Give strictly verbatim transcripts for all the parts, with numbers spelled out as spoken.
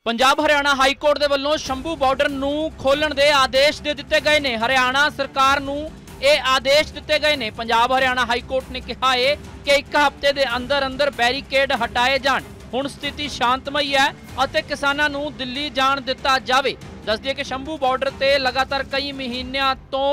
Punjab Haryana high court के वलों Shambhu border नूं खोलण दे आदेश दे दिते गए ने। हरियाणा सरकार नूं ਇਹ आदेश दिते गए ने। पंजाब हरियाणा हाई कोर्ट ने कहा है कि एक हफ्ते के अंदर अंदर बैरीकेड हटाए जाण। हुण स्थिति शांतमई है और किसानां नूं दिल्ली जाण दिता जावे। दस दिए कि शंभू बॉर्डर ते लगातार कई महीनों तो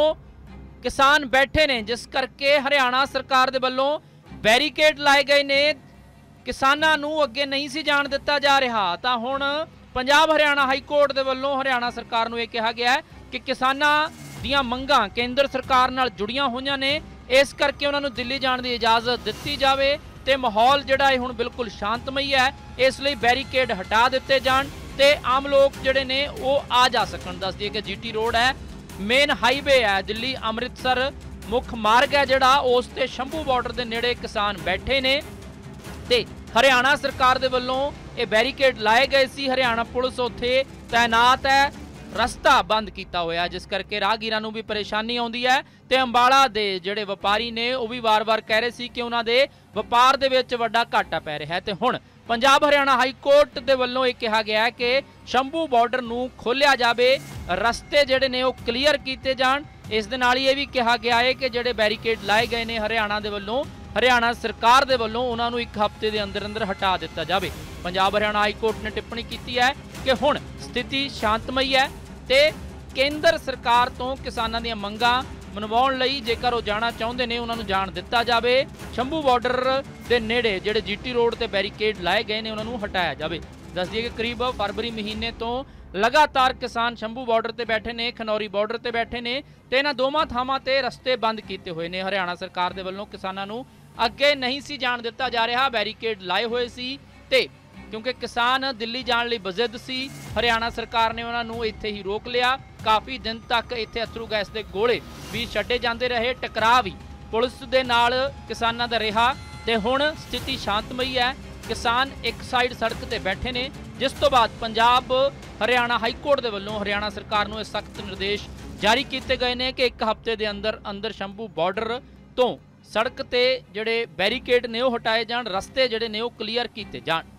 किसान बैठे ने, जिस करके हरियाणा सरकार दे वल्लों बैरीकेड लाए गए ने। किसानां नूं अगे नहीं सी जाण दिता जा रहा। तां हुण पंजाब हरियाणा हाई कोर्ट दे वल्लों हरियाणा सरकार नूं यह कहा गया है कि किसानां दियां मंगां केंद्र सरकार नाल जुड़ियां होईयां ने, इस करके उन्हां नूं दिल्ली जाण दी इजाजत दित्ती जावे ते माहौल जिहड़ा है हुण बिल्कुल शांतमई है। इसलिए बैरीकेड हटा दिते जाण ते आम लोग जिहड़े ने वो आ जा सकण। दस दिए कि जीटी रोड है, मेन हाईवे है, दिल्ली अमृतसर मुख मार्ग है जिहड़ा, उस ते शंभू बॉर्डर के नेड़े किसान बैठे ने ते हरियाणा सरकार दे वल्लों ये बैरीकेड लाए गए सी। हरियाणा पुलिस उत्थे तैनात है, रस्ता बंद किया होया, जिस करके राहगीरां नूं भी परेशानी आउंदी है ते अंबाला दे जिहड़े व्यापारी ने वो भी वार वार कह रहे सी कि उन्हां दे व्यापार दे विच वड्डा घाटा पै रहा है। ते हुण पंजाब हरियाणा हाई कोर्ट दे वल्लों ये कहा गया है कि शंभू बॉर्डर नूं खोलिया जावे, रस्ते जिहड़े ने वो क्लीयर कीते जाण। इस दे नाल ये भी कहा गया है कि जिहड़े बैरीकेड लाए गए ने हरियाणा दे वल्लों, हरियाणा सरकार दे वल्लों उन्हां नूं एक हफ्ते दे अंदर अंदर हटा दिता जावे। पंजाब हरियाणा हाई कोर्ट ने टिप्पणी की है कि हुण स्थिति शांतमई है ते केंद्र सरकार तो किसानां दीयां मंगां मनवाउण लई जेकर वो जाना चाहुंदे ने उन्हां नूं जाण दिता जावे। शंभू बॉर्डर दे नेड़े जिहड़े जीटी रोड ते बैरीकेड लाए गए ने उन्हां नूं हटाया जावे। दस दिए कि करीब फरवरी महीने तो लगातार किसान शंभू बॉर्डर ते बैठे ने, खनौरी बॉर्डर ते बैठे ने ते इन्हां दोवां थावां ते रस्ते बंद कीते होए ने। हरियाणा सरकार दे वल्लों किसानां नूं अगे नहीं सी जाण दिता जा रहा, बैरीकेड लाए हुए सी ते क्योंकि किसान दिल्ली जाने लई बजिद सी, हरियाणा सरकार ने उन्हां नूं इत्थे ही रोक लिया। काफ़ी दिन तक इत्थे अथरू गैस के गोले भी छड्डे जांदे रहे, टकराव भी पुलिस दे नाल किसानां दा रहा ते हुण स्थिति शांतमई है। किसान एक साइड सड़क ते बैठे ने, जिस तो बाद पंजाब हरियाणा हाई कोर्ट दे वल्लों हरियाणा सरकार नूं सख्त निर्देश जारी किए गए ने कि एक हफ्ते के अंदर अंदर शंभू बॉर्डर तो सड़क ते जिहड़े बैरीकेड ने वो हटाए जाण, रस्ते जिहड़े ने वो क्लीयर किए जाण।